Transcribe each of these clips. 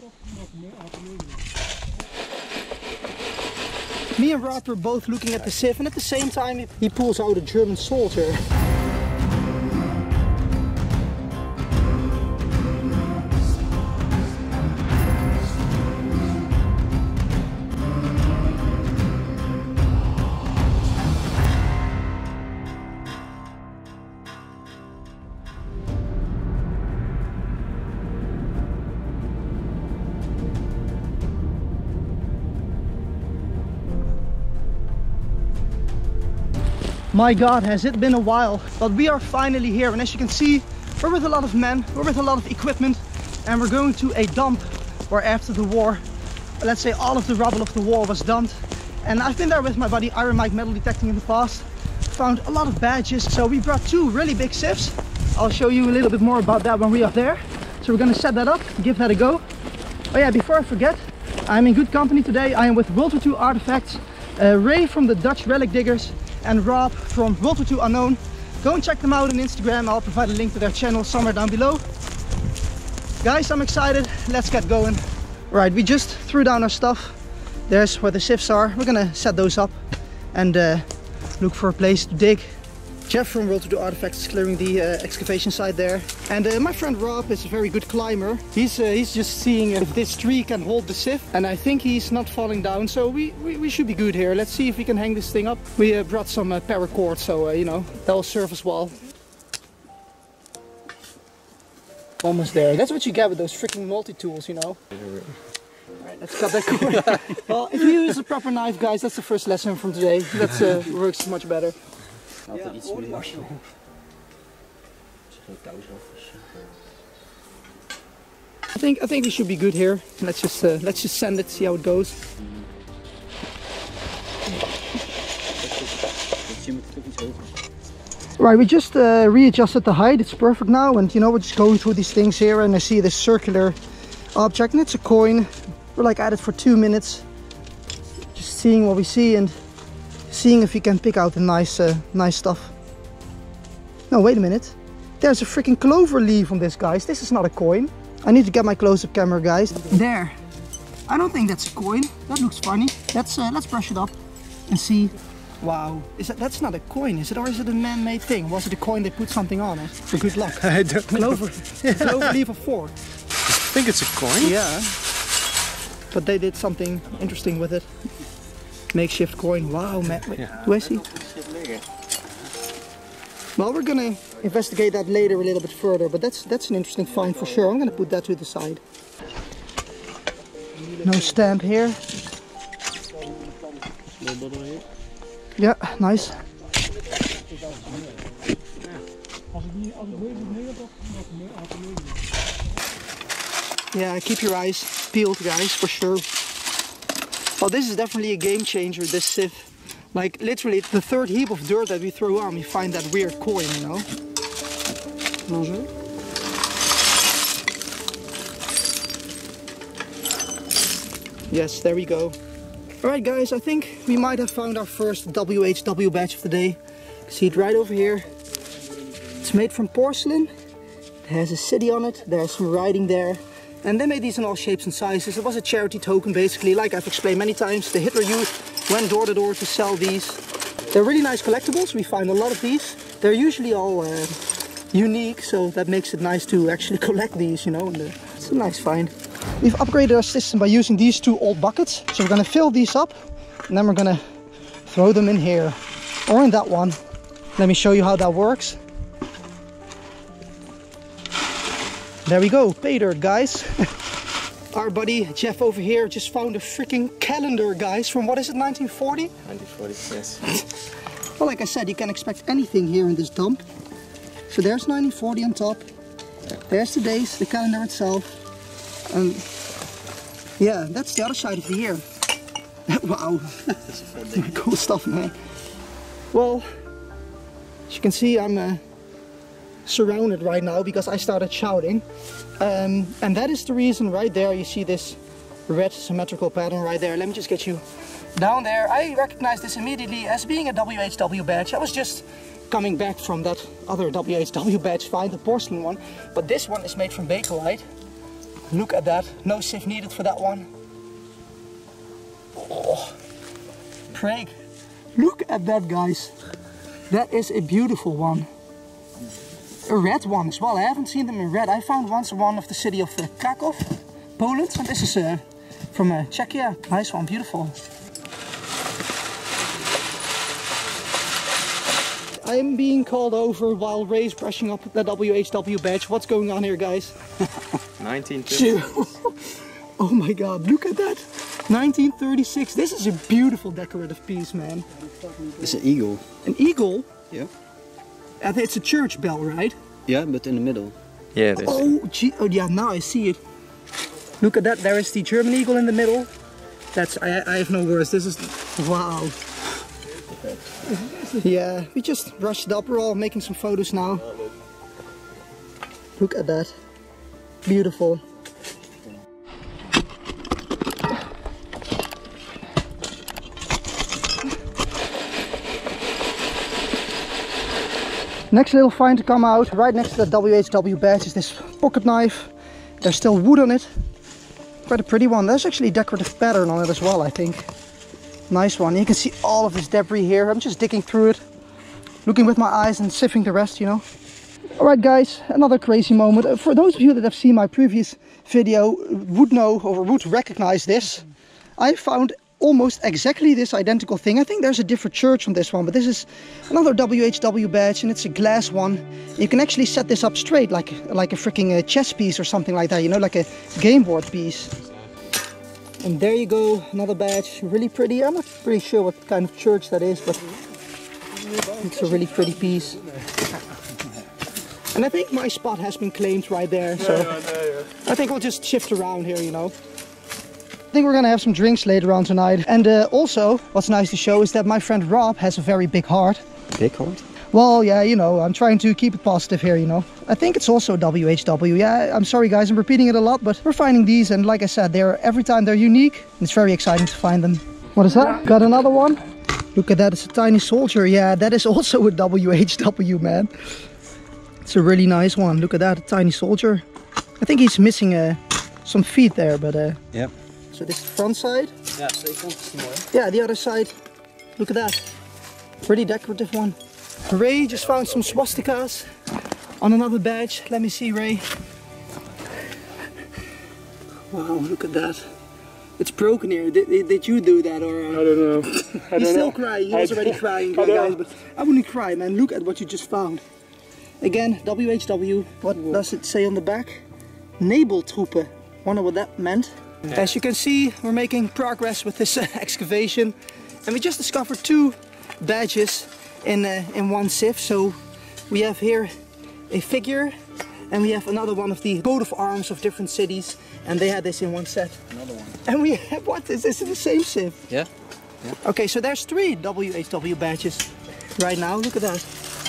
Me and Rob were both looking at the sieve, and at the same time he pulls out a German soldier. My God, has it been a while, but we are finally here, and as you can see, we're with a lot of men, we're with a lot of equipment, and we're going to a dump where after the war, let's say all of the rubble of the war was dumped. And I've been there with my buddy Iron Mike Metal Detecting in the past, found a lot of badges, so we brought 2 really big sieves. I'll show you a little bit more about that when we are there. So we're gonna set that up, give that a go. Oh yeah, before I forget, I'm in good company today. I am with World War II Artifacts, Ray from the Dutch Relic Diggers, and Rob from World War II Unknown. Go and check them out on Instagram. I'll provide a link to their channel somewhere down below. Guys, I'm excited. Let's get going. Right, we just threw down our stuff. There's where the sieves are. We're gonna set those up and look for a place to dig. Jeff from World War II Artifacts is clearing the excavation site there. And my friend Rob is a very good climber. He's just seeing if this tree can hold the sieve. And I think he's not falling down, so we should be good here. Let's see if we can hang this thing up. We brought some paracord, so you know, that'll serve us well. Almost there. That's what you get with those freaking multi-tools, you know. Alright, let's cut that cord. Well, if you use a proper knife, guys, that's the first lesson from today. That works much better. Altijd iets meer. I think we should be good here. Let's just send it, see how it goes. Right, we just readjusted the height. It's perfect now, and you know, we're just going through these things here, and I see this circular object, and it's a coin. We're like at it for 2 minutes, just seeing what we see and seeing if we can pick out the nice stuff. No, wait a minute. There's a freaking clover leaf on this, guys. This is not a coin. I need to get my close-up camera, guys. There. I don't think that's a coin. That looks funny. Let's brush it up and see. Wow. That's not a coin, is it? Or is it a man-made thing? Was it a coin they put something on it for good luck? I don't know. Clover leaf of 4. I think it's a coin. Yeah. But they did something interesting with it. Makeshift coin. Wow, man. Wait, do I see? Well, we're gonna investigate that later a little bit further, but that's an interesting find for sure. I'm gonna put that to the side. No stamp here. Yeah, nice. Yeah, keep your eyes peeled, guys, for sure. Well, this is definitely a game changer, this sieve. Like, literally, the 3rd heap of dirt that we throw on, we find that weird coin, you know? Bonjour. Yes, there we go. Alright guys, I think we might have found our first WHW badge of the day. You can see it right over here. It's made from porcelain. It has a city on it. There's some writing there. And they made these in all shapes and sizes. It was a charity token, basically, like I've explained many times. The Hitler Youth went door to door to sell these. They're really nice collectibles. We find a lot of these. They're usually all unique, so that makes it nice to actually collect these, you know. And it's a nice find. We've upgraded our system by using these 2 old buckets. So we're gonna fill these up, and then we're gonna throw them in here, or in that one. Let me show you how that works. There we go, pay dirt, guys. Our buddy Jeff over here just found a freaking calendar, guys, from what is it, 1940? 1940, yes. Well, like I said, you can expect anything here in this dump. So there's 1940 on top. There's the days, the calendar itself. And yeah, that's the other side of the year. Wow, that's cool stuff, man. Well, as you can see, I'm surrounded right now because I started shouting. And that is the reason right there. You see this red symmetrical pattern right there. Let me just get you down there. I recognize this immediately as being a WHW badge. I was just coming back from that other WHW badge find, the porcelain one. But this one is made from bakelite. Look at that. No sieve needed for that one. Oh, Prague. Look at that, guys. That is a beautiful one. A red one as well. I haven't seen them in red. I found once one of the city of Krakow, Poland. And this is from Czechia. Nice one, beautiful. I am being called over while Ray's brushing up the WHW badge. What's going on here, guys? 1936. Oh my god, look at that. 1936. This is a beautiful decorative piece, man. It's an eagle. An eagle? Yeah. And it's a church bell, right? Yeah, but in the middle. Yeah, it is. Oh, gee. Oh yeah, now I see it. Look at that. There is the German eagle in the middle. That's, I have no words. This is, wow. Yeah, we just rushed it up. We're all making some photos now. Look at that. Beautiful. Next little find to come out, right next to the WHW badge, is this pocket knife. There's still wood on it. Quite a pretty one. There's actually a decorative pattern on it as well, I think. Nice one. You can see all of this debris here. I'm just digging through it, looking with my eyes and sifting the rest, you know. Alright guys, another crazy moment. For those of you that have seen my previous video would know or would recognize this. I found almost exactly this identical thing. I think there's a different church on this one, but this is another WHW badge and it's a glass one. You can actually set this up straight like a freaking chess piece or something like that, you know, like a game board piece. And there you go, another badge, really pretty. I'm not pretty sure what kind of church that is, but it's a really pretty piece. And I think my spot has been claimed right there, so I think we'll just shift around here, you know. I think we're gonna have some drinks later on tonight. And also, what's nice to show is that my friend Rob has a very big heart. Big heart? Well, yeah, you know, I'm trying to keep it positive here, you know. I think it's also WHW. Yeah, I'm sorry guys, I'm repeating it a lot, but we're finding these and like I said, every time they're unique. It's very exciting to find them. What is that? Got another one? Look at that, it's a tiny soldier. Yeah, that is also a WHW, man. It's a really nice one. Look at that, a tiny soldier. I think he's missing some feet there, but Yep. So this is the front side. Yeah, so you can't see more. Yeah, the other side. Look at that. Pretty decorative one. Ray just found some swastikas on another badge. Let me see, Ray. Wow, look at that. It's broken here. Did you do that or? I don't know. He's still crying. He was already crying, guys. But I wouldn't cry, man. Look at what you just found. Again, WHW. What does it say on the back? Nabeltroepen. Wonder what that meant. Yeah. As you can see, we're making progress with this excavation, and we just discovered 2 badges in one sieve. So we have here a figure, and we have another one of the coat of arms of different cities, and they had this in one set. Another one. And we have, what is this in the same sieve? Yeah. Okay, so there's 3 WHW badges right now. Look at that.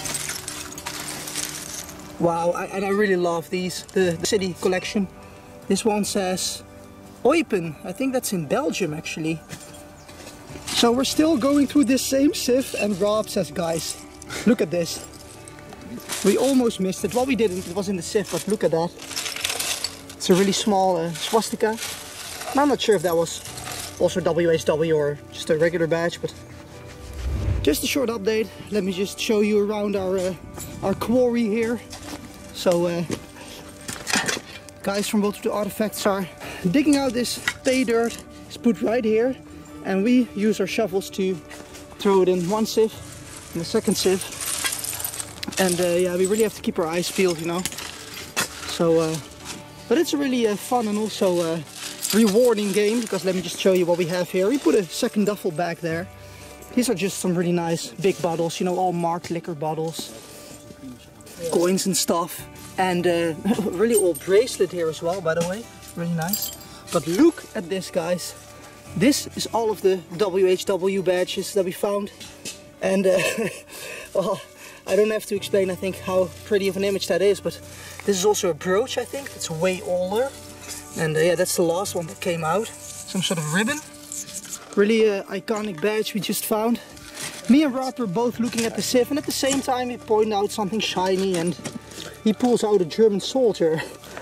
Wow, and I really love these, the city collection. This one says Eupen. I think that's in Belgium actually. So we're still going through this same sieve and Rob says, guys, look at this. We almost missed it. Well, we didn't, it was in the sieve, but look at that. It's a really small swastika. And I'm not sure if that was also WHW or just a regular badge, but just a short update. Let me just show you around our quarry here. So guys from World of the Artifacts are digging out this pay dirt. It's put right here, and we use our shovels to throw it in one sieve and the second sieve. And yeah, we really have to keep our eyes peeled, you know. So, but it's a really fun and also rewarding game, because let me just show you what we have here. We put a second duffel bag there. These are just some really nice big bottles, you know, all marked liquor bottles, coins and stuff. And really old bracelet here as well, by the way, really nice. But look at this, guys. This is all of the WHW badges that we found. And well, I don't have to explain, I think, how pretty of an image that is, but this is also a brooch, I think. It's way older. And yeah, that's the last one that came out. Some sort of ribbon. Really iconic badge we just found. Me and Rob were both looking at the sieve, and at the same time we point out something shiny, and he pulls out a German soldier.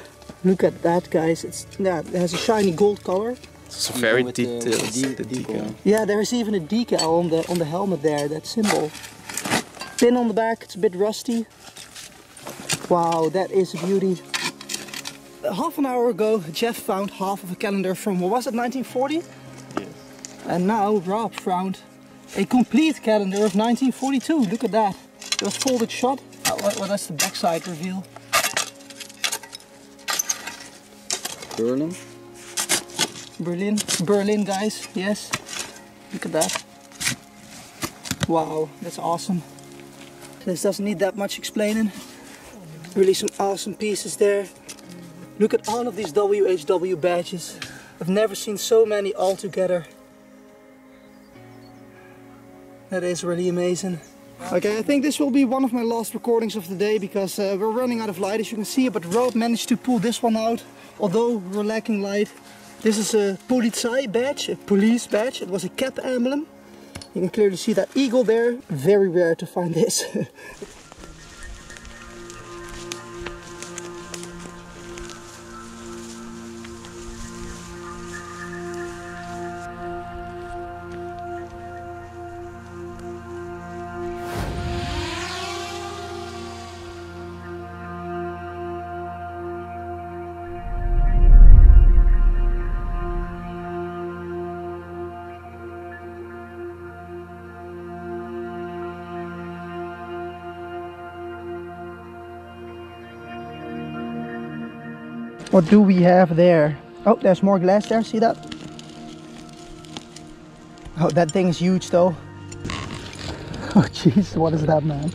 Look at that, guys. It has a shiny gold color. It's very With the detailed. The decal. decal. Yeah, there is even a decal on the helmet there, that symbol. Pin on the back, it's a bit rusty. Wow, that is a beauty. Half an hour ago, Jeff found half of a calendar from, what was it, 1940? Yes. And now Rob found a complete calendar of 1942. Look at that. It was folded shut. What does the backside reveal? Berlin. Berlin, guys. Yes. Look at that. Wow, that's awesome. This doesn't need that much explaining. Really some awesome pieces there. Look at all of these WHW badges. I've never seen so many all together. That is really amazing. Okay, I think this will be one of my last recordings of the day because we're running out of light, as you can see, but Rob managed to pull this one out, although we're lacking light. This is a Polizei badge, a police badge. It was a cap emblem. You can clearly see that eagle there. Very rare to find this. What do we have there? Oh, there's more glass there, see that? Oh, that thing is huge though. Oh jeez, what is that, man?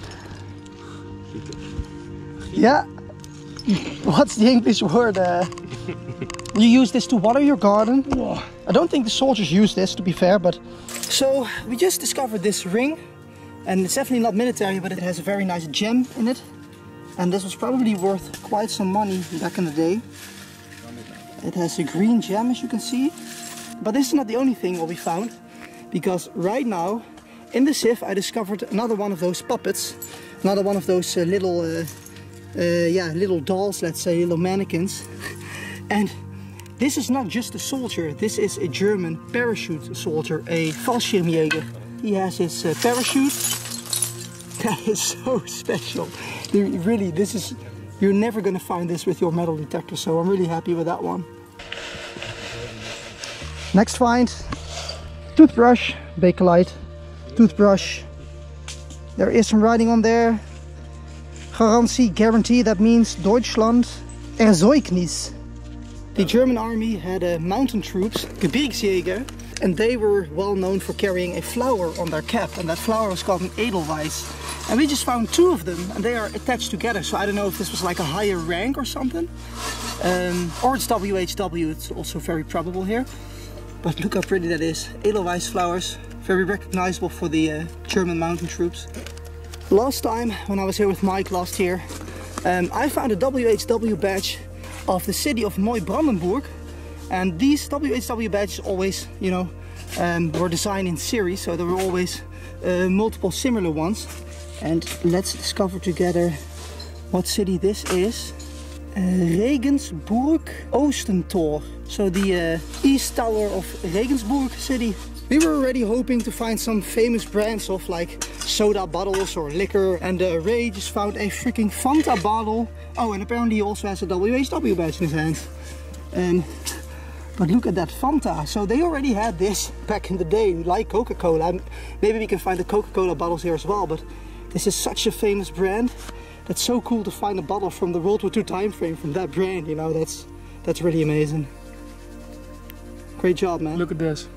Yeah. What's the English word? You use this to water your garden. I don't think the soldiers use this, to be fair, but... So, we just discovered this ring. And it's definitely not military, but it has a very nice gem in it. And this was probably worth quite some money back in the day. It has a green gem, as you can see. But this is not the only thing what we found. Because right now, in the sieve, I discovered another one of those puppets. Another one of those little dolls, let's say, little mannequins. And this is not just a soldier. This is a German parachute soldier, a Fallschirmjäger. He has his parachute. That is so special. Really, you're never going to find this with your metal detector, so I'm really happy with that one. Next find, toothbrush, Bakelite, toothbrush. There is some writing on there. Garantie, guarantee, that means Deutschland Erzeugnis. The German army had mountain troops, Gebirgsjäger, and they were well known for carrying a flower on their cap, and that flower was called an Edelweiss. And we just found two of them, and they are attached together, so I don't know if this was like a higher rank or something. Or it's WHW, it's also very probable here. But look how pretty that is. Edelweiss flowers, very recognizable for the German mountain troops. Last time, when I was here with Mike last year, I found a WHW badge of the city of Neubrandenburg. And these WHW badges always, you know, were designed in series, so there were always multiple similar ones. And let's discover together what city this is. Regensburg Oostentor. So the east tower of Regensburg city. We were already hoping to find some famous brands of like soda bottles or liquor, and Ray just found a freaking Fanta bottle. Oh, and apparently he also has a WHW badge in his hand. But look at that Fanta. So they already had this back in the day, like Coca-Cola. Maybe we can find the Coca-Cola bottles here as well, but this is such a famous brand. That's so cool to find a bottle from the World War II time frame from that brand, you know, that's really amazing. Great job, man. Look at this.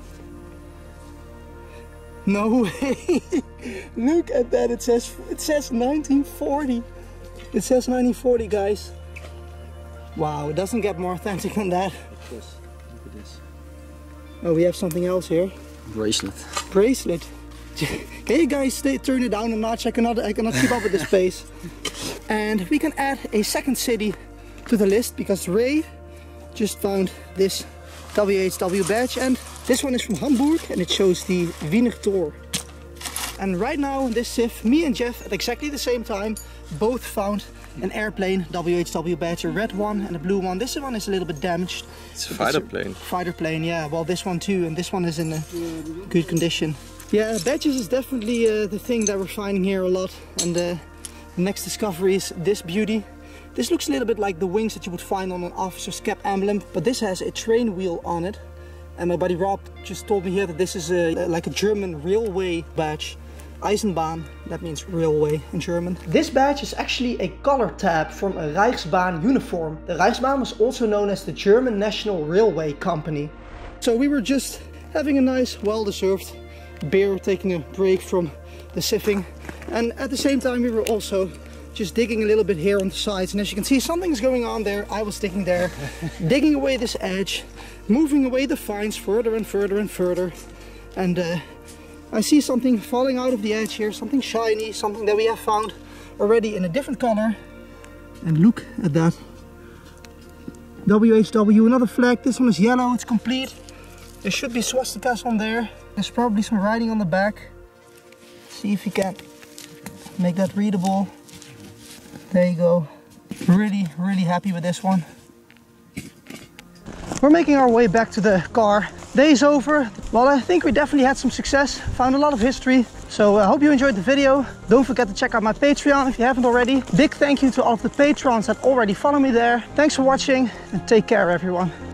No way. Look at that. It says 1940. It says 1940, guys. Wow, it doesn't get more authentic than that. Look at this. Oh, we have something else here. Bracelet. Bracelet. Can you guys turn it down a notch? I cannot keep up with this pace. And we can add a second city to the list because Ray just found this WHW badge, and this one is from Hamburg and it shows the Wiener Tor. And right now in this sieve, me and Jeff at exactly the same time both found an airplane, WHW badge, a red one and a blue one. This one is a little bit damaged. It's a fighter plane. Fighter plane, yeah. Well, this one too, and this one is in a good condition. Yeah, badges is definitely the thing that we're finding here a lot. And the next discovery is this beauty. This looks a little bit like the wings that you would find on an officer's cap emblem, but this has a train wheel on it. And my buddy Rob just told me here that this is like a German railway badge. Eisenbahn, that means railway in German. This badge is actually a color tab from a Reichsbahn uniform. The Reichsbahn was also known as the German National Railway Company. So we were just having a nice, well-deserved beer, taking a break from the siffing. And at the same time we were also just digging a little bit here on the sides. And as you can see, something's going on there. I was digging there, digging away this edge, moving away the fines further and further and further. And I see something falling out of the edge here, something shiny, something that we have found already in a different color. And look at that. WHW, another flag. This one is yellow, it's complete. There should be swastikas on there. There's probably some writing on the back. See if you can make that readable. There you go. Really, really happy with this one. We're making our way back to the car. Day's over. Well, I think we definitely had some success. Found a lot of history. So I hope you enjoyed the video. Don't forget to check out my Patreon if you haven't already. Big thank you to all of the patrons that already follow me there. Thanks for watching and take care, everyone.